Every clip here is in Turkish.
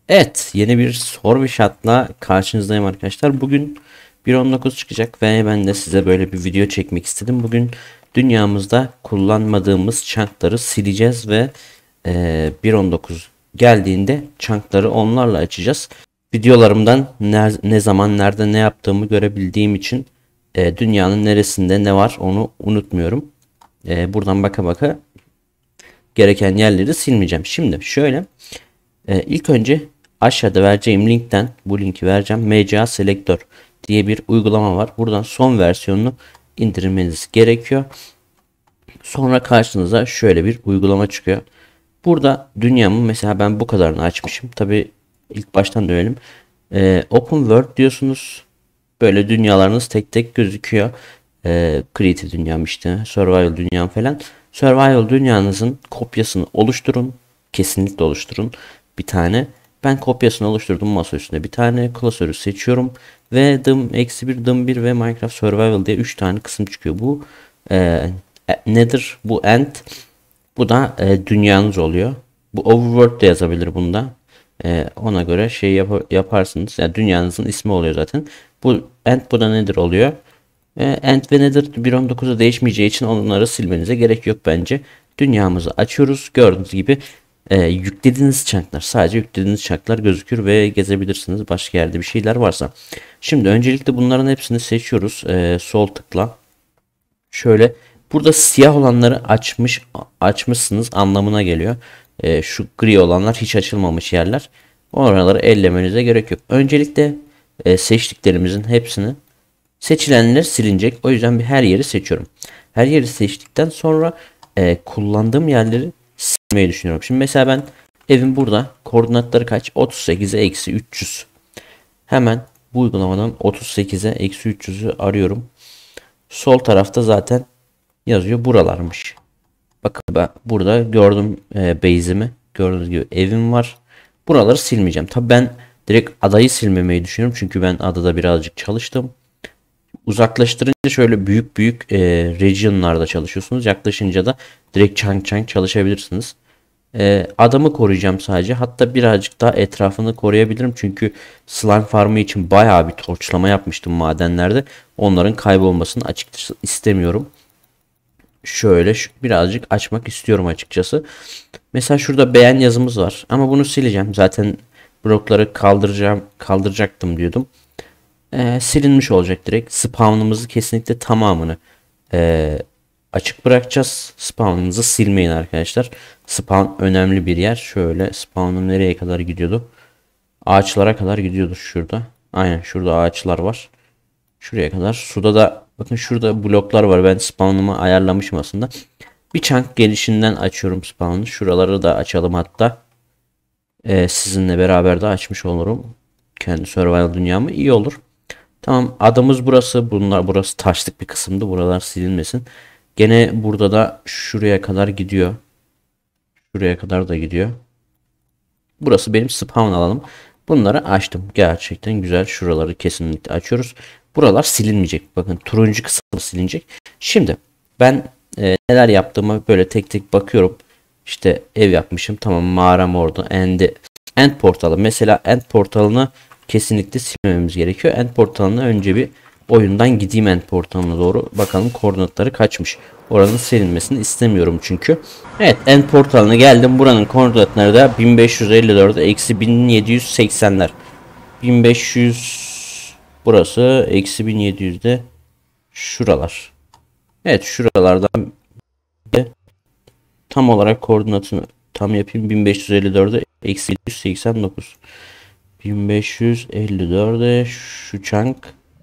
Evet, yeni bir Sor bir Shot'la karşınızdayım arkadaşlar. Bugün 1.19 çıkacak ve ben de size böyle bir video çekmek istedim. Bugün dünyamızda kullanmadığımız chunk'ları sileceğiz ve 1.19 geldiğinde chunk'ları onlarla açacağız. Videolarımdan ne zaman nerede ne yaptığımı görebildiğim için dünyanın neresinde ne var onu unutmuyorum. Buradan baka baka gereken yerleri silmeyeceğim. Şimdi şöyle. İlk önce aşağıda vereceğim linkten bu linki vereceğim. MCA Selector diye bir uygulama var. Buradan son versiyonunu indirmeniz gerekiyor. Sonra karşınıza şöyle bir uygulama çıkıyor. Burada dünyamın mesela ben bu kadarını açmışım. Tabi ilk baştan dönelim. Open World diyorsunuz. Böyle dünyalarınız tek tek gözüküyor. Creative dünyam işte. Survival dünyam falan. Survival dünyanızın kopyasını oluşturun. Kesinlikle oluşturun. Bir tane. Ben kopyasını oluşturdum masa üstünde. Bir tane klasörü seçiyorum. Ve dım-1, dım-1 ve Minecraft Survival diye 3 tane kısım çıkıyor. Bu nedir? Bu end. Bu da dünyanız oluyor. Bu overworld de yazabilir bunda. Ona göre şey yaparsınız. Yani dünyanızın ismi oluyor zaten. Bu end, bu da nedir oluyor. End ve nether 1.19'da değişmeyeceği için onları silmenize gerek yok bence. Dünyamızı açıyoruz. Gördüğünüz gibi yüklediğiniz chunklar, sadece yüklediğiniz chunklar gözükür ve gezebilirsiniz başka yerde bir şeyler varsa. Şimdi öncelikle bunların hepsini seçiyoruz. Sol tıkla. Şöyle burada siyah olanları açmışsınız anlamına geliyor. Şu gri olanlar hiç açılmamış yerler. Oraları ellemenize gerek yok. Öncelikle seçtiklerimizin hepsini, seçilenler silinecek. O yüzden her yeri seçiyorum. Her yeri seçtikten sonra kullandığım yerleri silmeyi düşünüyorum. Şimdi mesela ben evim burada. Koordinatları kaç? 38'e eksi 300. Hemen bu uygulamadan 38'e eksi 300'ü arıyorum. Sol tarafta zaten yazıyor, buralarmış. Bakın ben burada gördüm base'imi. Gördüğünüz gibi evim var. Buraları silmeyeceğim. Tabi ben direkt adayı silmemeyi düşünüyorum. Çünkü ben adada birazcık çalıştım. Uzaklaştırınca şöyle büyük büyük regionlarda çalışıyorsunuz. Yaklaşınca da direkt çank çalışabilirsiniz. Adamı koruyacağım sadece. Hatta birazcık daha etrafını koruyabilirim. Çünkü slime farmı için bayağı bir torçlama yapmıştım madenlerde. Onların kaybolmasını açıkçası istemiyorum. Şöyle birazcık açmak istiyorum açıkçası. Mesela şurada beğen yazımız var. Ama bunu sileceğim. Zaten blokları kaldıracaktım diyordum. Silinmiş olacak direkt. Spawn'ımızı kesinlikle tamamını açık bırakacağız. Spawn'ımızı silmeyin arkadaşlar. Spawn önemli bir yer. Şöyle spawn'ım nereye kadar gidiyordu? Ağaçlara kadar gidiyordu şurada. Aynen şurada ağaçlar var. Şuraya kadar. Suda da bakın şurada bloklar var. Ben spawn'ımı ayarlamışım aslında. Bir chunk gelişinden açıyorum spawn'ı. Şuraları da açalım hatta. Sizinle beraber de açmış olurum. Kendi survival dünyamı iyi olur. Tamam, adamız burası. Burası taşlık bir kısımdı. Buralar silinmesin. Gene burada da şuraya kadar gidiyor. Şuraya kadar da gidiyor. Burası benim spawn alanım. Bunları açtım. Gerçekten güzel. Şuraları kesinlikle açıyoruz. Buralar silinmeyecek. Bakın turuncu kısım silinecek. Şimdi ben neler yaptığıma böyle tek tek bakıyorum. İşte ev yapmışım. Tamam, mağaram orada. End portalı. Mesela end portalını kesinlikle silmememiz gerekiyor. End portalına önce bir oyundan gideyim, end portalına doğru. Bakalım koordinatları kaçmış. Oranın silinmesini istemiyorum çünkü. Evet, end portalına geldim. Buranın koordinatları da 1554'e eksi 1780'ler. 1500 burası, eksi 1700'de şuralar. Evet, şuralardan tam olarak koordinatını tam yapayım. 1554'e eksi 789. 1554'e şu chunk.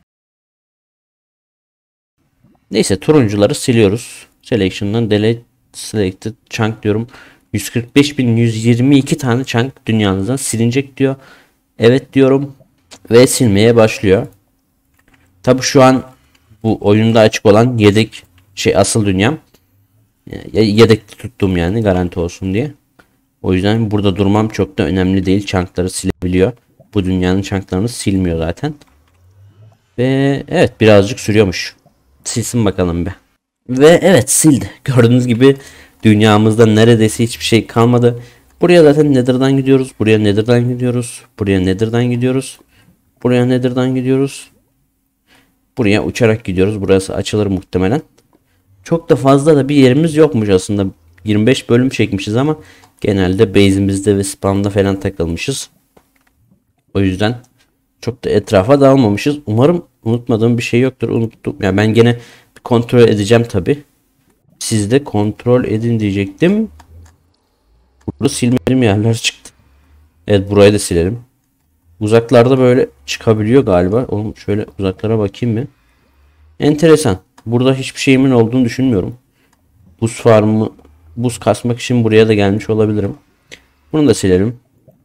Neyse, turuncuları siliyoruz. Selection'dan delete selected chunk diyorum. 145.122 tane chunk dünyanızdan silinecek diyor. Evet diyorum ve silmeye başlıyor. Tabi şu an bu oyunda açık olan yedek asıl dünyam. Yedekte tuttum yani, garanti olsun diye. O yüzden burada durmam çok da önemli değil. Chunk'ları silebiliyor. Bu dünyanın chunk'larını silmiyor zaten. Ve evet, birazcık sürüyormuş. Silsin bakalım be. Ve evet, sildi. Gördüğünüz gibi dünyamızda neredeyse hiçbir şey kalmadı. Buraya zaten Nether'dan gidiyoruz. Buraya Nether'dan gidiyoruz. Buraya Nether'dan gidiyoruz. Buraya Nether'dan gidiyoruz. Buraya uçarak gidiyoruz. Burası açılır muhtemelen. Çok da fazla da bir yerimiz yokmuş aslında. 25 bölüm çekmişiz ama genelde base'imizde ve spawn'da falan takılmışız. O yüzden çok da etrafa dağılmamışız. Umarım unutmadığım bir şey yoktur. Unuttum. Yani ben gene bir kontrol edeceğim tabi. Siz de kontrol edin diyecektim. Burada silmediğim yerler çıktı. Evet, burayı da silelim. Uzaklarda böyle çıkabiliyor galiba. Oğlum şöyle uzaklara bakayım mı? Enteresan. Burada hiçbir şeyimin olduğunu düşünmüyorum. Buz farmı, buz kasmak için buraya da gelmiş olabilirim. Bunu da silelim.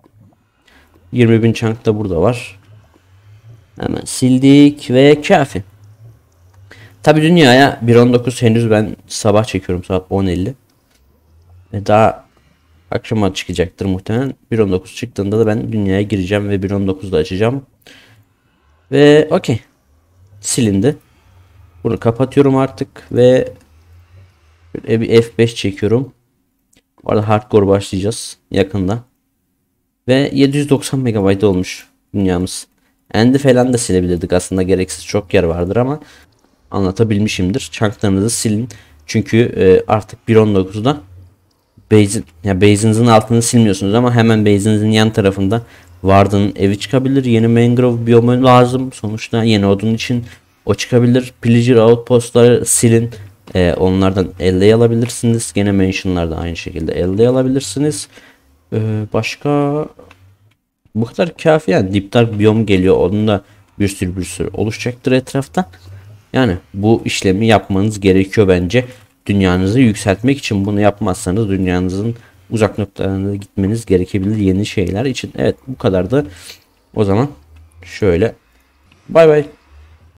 20.000 chunk da burada var. Hemen sildik ve kafi. Tabi dünyaya 1.19 henüz ben sabah çekiyorum, saat 10.50. Ve daha akşama çıkacaktır muhtemelen. 1.19 çıktığında da ben dünyaya gireceğim ve 1.19'da açacağım. Ve okey. Silindi. Bunu kapatıyorum artık ve bir F5 çekiyorum. Bu arada hardcore başlayacağız yakında. Ve 790 MB olmuş dünyamız. End'i falan da silebilirdik aslında, gereksiz çok yer vardır ama anlatabilmişimdir. Chunklarınızı silin. Çünkü artık 1.19'da base'inizin altını silmiyorsunuz ama hemen base'inizin yan tarafında Warden'ın evi çıkabilir. Yeni mangrove biyomu lazım. Sonuçta yeni odun için o çıkabilir. Pillager outpostları silin. Onlardan elde alabilirsiniz. Gene mansion'larda aynı şekilde elde alabilirsiniz. Başka bu kadar kafi yani. Deep Dark biyom geliyor. Onun da bir sürü oluşacaktır etrafta. Yani bu işlemi yapmanız gerekiyor bence. Dünyanızı yükseltmek için bunu yapmazsanız dünyanızın uzak noktalarına gitmeniz gerekebilir yeni şeyler için. Evet, bu kadar da o zaman şöyle bay bay.